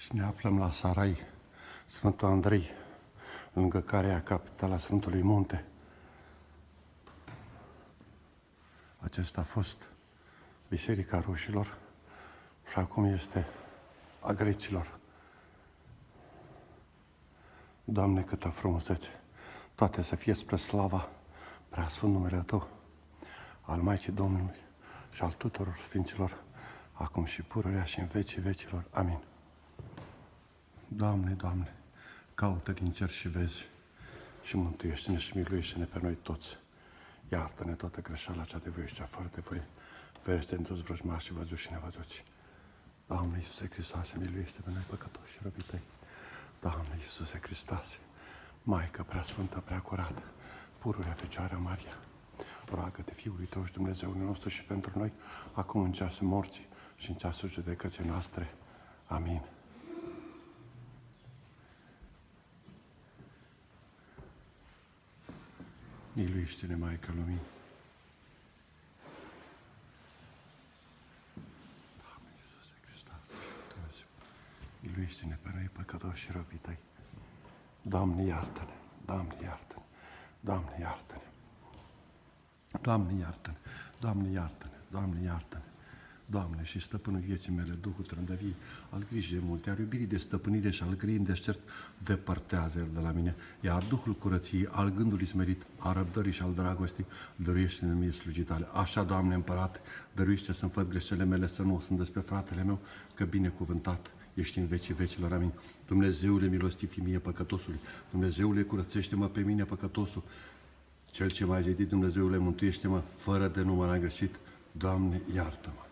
Și ne aflăm la Sarai, Sfântul Andrei, lângă care e capitala Sfântului Munte. Acesta a fost Biserica Rușilor și acum este a grecilor. Doamne, câtă frumusețe! Toate să fie spre slava preasfânt numele Tău, al Maicii Domnului și al tuturor Sfinților, acum și pururea și în vecii vecilor. Amin. Doamne, Doamne, caută din cer și vezi și mântuiește-ne și miluiește-ne pe noi toți. Iartă-ne toată greșeala cea de voie și cea fără de voie. Ferește-ne toți vrăjmași și văzuți și nevăzuți. Doamne Iisuse Hristoase, miluiește pe noi păcătoși și robii Tăi. Doamne Iisuse Hristoase, Maică preasfântă, preacurată, pururea Fecioara Maria, roagă-te Fiului Tău și Dumnezeul nostru și pentru noi, acum în ceasul morții și în ceasul judecății noastre. Amin. Miluiește-ne, Maică Luminii. Doamne Iisuse Hristoase, Dumnezeu, miluiește-ne pe noi păcătoși și robii Tăi. Doamne, iartă-ne! Doamne, iartă-ne! Doamne, iartă-ne! Doamne, iartă-ne! Doamne, iartă-ne! Doamne, iartă-ne! Doamne, și stăpânul vieții mele, Duhul trândăvii, al grijii de multe, al iubirii de stăpânire și al grăirii deșert, depărtează-l de la mine, iar Duhul curăției, al gândului smerit, al răbdării și al dragostii, dăruiește-ne mie slujii Tale. Așa, Doamne Împărate, dăruiește să-mi făt greșelile mele, să nu o sândesc pe fratele meu, că binecuvântat ești în vecii vecilor. Amin. Dumnezeule milostiv mie păcătosului, Dumnezeule curățește-mă pe mine păcătosul, Cel ce m-a zidit, Dumnezeule mântuiește-mă, fără de număr am greșit, Doamne iartă-mă.